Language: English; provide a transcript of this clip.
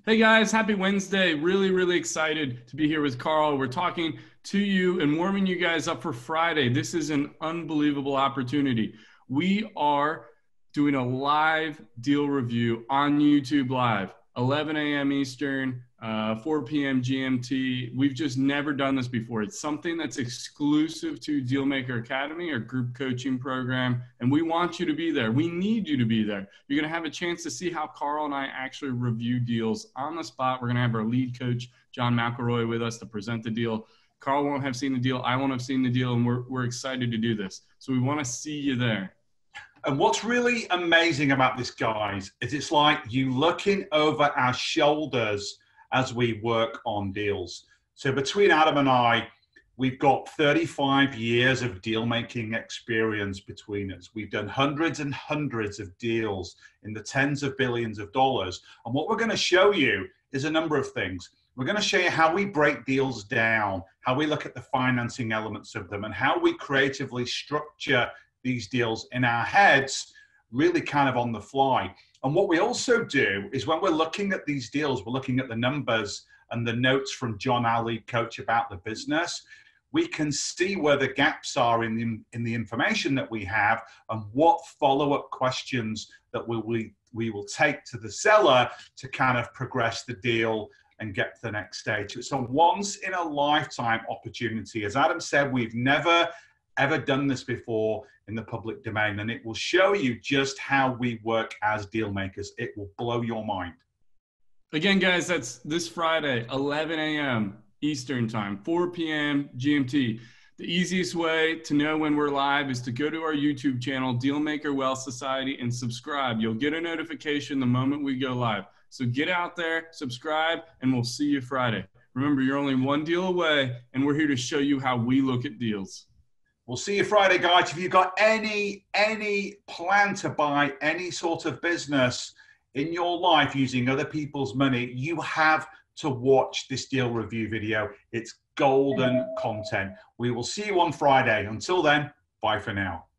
Hey guys, happy Wednesday. Really excited to be here with Carl. We're talking to you and warming you guys up for Friday. This is an unbelievable opportunity. We are doing a live deal review on YouTube Live, 11 a.m. Eastern, 4 p.m. GMT. We've just never done this before. It's something that's exclusive to Dealmaker Academy, our group coaching program, and we want you to be there. We need you to be there. You're going to have a chance to see how Carl and I actually review deals on the spot. We're going to have our lead coach, John McElroy, with us to present the deal. Carl won't have seen the deal. I won't have seen the deal, and we're excited to do this. So we want to see you there. And what's really amazing about this, guys, is it's like you looking over our shoulders as we work on deals. So between Adam and I, we've got 35 years of deal making experience between us. We've done hundreds and hundreds of deals in the tens of billions of dollars. And what we're going to show you is a number of things. We're going to show you how we break deals down, how we look at the financing elements of them, and how we creatively structure these deals in our heads, really kind of on the fly. And what we also do is when we're looking at these deals, we're looking at the numbers and the notes from John, our lead coach, about the business. We can see where the gaps are in the information that we have and what follow-up questions that we will take to the seller to kind of progress the deal and get to the next stage. It's a once in a lifetime opportunity. As Adam said, we've never ever done this before in the public domain, and it will show you just how we work as deal makers. It will blow your mind. Again, guys, that's this Friday, 11 a.m. Eastern time, 4 p.m. GMT. The easiest way to know when we're live is to go to our YouTube channel, Dealmaker Wealth Society, and subscribe. You'll get a notification the moment we go live. So get out there, subscribe, and we'll see you Friday. Remember, you're only one deal away, and we're here to show you how we look at deals. We'll see you Friday, guys. If you've got any plan to buy any sort of business in your life using other people's money, you have to watch this deal review video. It's golden content. We will see you on Friday. Until then, bye for now.